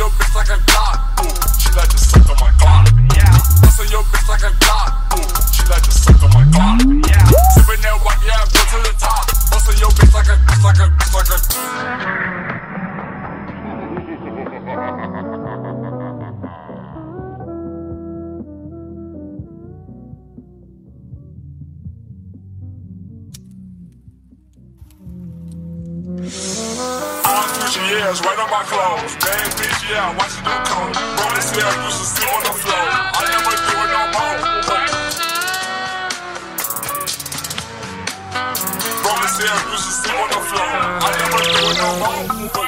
your bitch like a Glock. Ooh, she like to suck on my Glock. Yeah. Bustin' your bitch like a Glock. Ooh, she like to suck on my Glock. Yeah. Sippin' that white, yeah, go to the top. Bustin' your bitch like a. Yeah, right on my clothes. Bad bitch, yeah, watch it do cold. Roll this hair, used to sleep on the floor. I never do it no more. Roll this hair, used to sleep on the floor. I never do it no more.